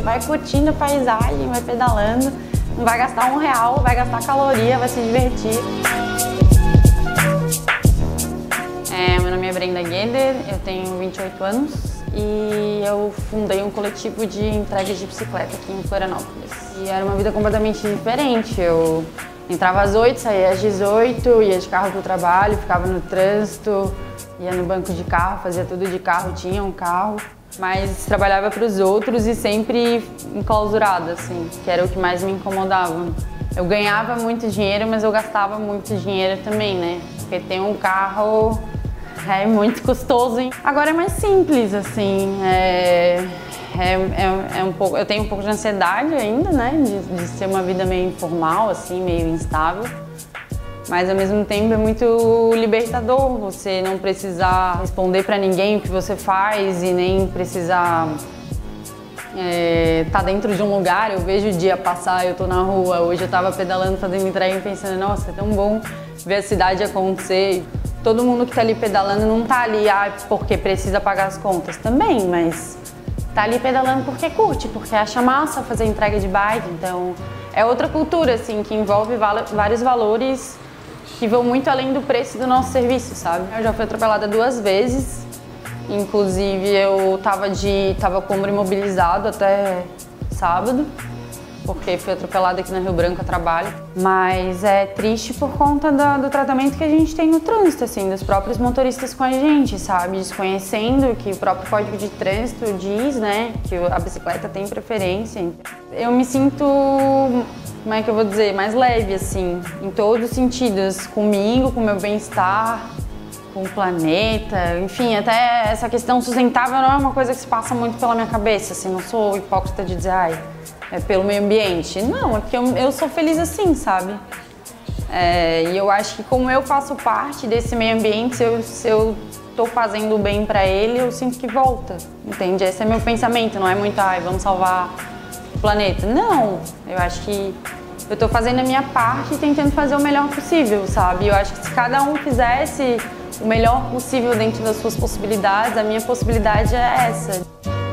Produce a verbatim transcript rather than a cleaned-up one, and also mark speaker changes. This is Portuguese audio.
Speaker 1: vai curtindo a paisagem, vai pedalando, não vai gastar um real, vai gastar caloria, vai se divertir. É, meu nome é Brenda Gueder, eu tenho vinte e oito anos e eu fundei um coletivo de entrega de bicicleta aqui em Florianópolis. E era uma vida completamente diferente. Eu entrava às oito, saía às dezoito, ia de carro para o trabalho, ficava no trânsito, ia no banco de carro, fazia tudo de carro, tinha um carro, mas trabalhava para os outros e sempre enclausurada, assim, que era o que mais me incomodava. Eu ganhava muito dinheiro, mas eu gastava muito dinheiro também, né? Porque ter um carro é muito custoso, hein? Agora é mais simples, assim, é, é, é, é um pouco, eu tenho um pouco de ansiedade ainda, né, de, de ser uma vida meio informal, assim, meio instável, mas ao mesmo tempo é muito libertador você não precisar responder pra ninguém o que você faz e nem precisar é, tá dentro de um lugar. Eu vejo o dia passar, eu tô na rua, hoje eu tava pedalando, fazendo entrega e pensando, nossa, é tão bom ver a cidade acontecer. Todo mundo que tá ali pedalando não tá ali ah, porque precisa pagar as contas também, mas tá ali pedalando porque curte, porque acha massa fazer entrega de bike. Então é outra cultura, assim, que envolve vários valores que vão muito além do preço do nosso serviço, sabe? Eu já fui atropelada duas vezes, inclusive eu tava, de, tava com o ombro imobilizado até sábado, porque fui atropelada aqui na Rio Branco a trabalho. Mas é triste por conta do, do tratamento que a gente tem no trânsito, assim, dos próprios motoristas com a gente, sabe? Desconhecendo que o próprio Código de Trânsito diz, né, que a bicicleta tem preferência. Eu me sinto, como é que eu vou dizer, mais leve, assim, em todos os sentidos, comigo, com o meu bem-estar, com o planeta, enfim, até essa questão sustentável não é uma coisa que se passa muito pela minha cabeça, assim, não sou hipócrita de dizer, ai, é pelo meio ambiente. Não, é porque eu, eu sou feliz assim, sabe? É, e eu acho que como eu faço parte desse meio ambiente, se eu, se eu tô fazendo bem pra ele, eu sinto que volta, entende? Esse é meu pensamento, não é muito, ai, vamos salvar o planeta. Não, eu acho que eu tô fazendo a minha parte e tentando fazer o melhor possível, sabe? Eu acho que se cada um fizesse o melhor possível dentro das suas possibilidades, a minha possibilidade é essa.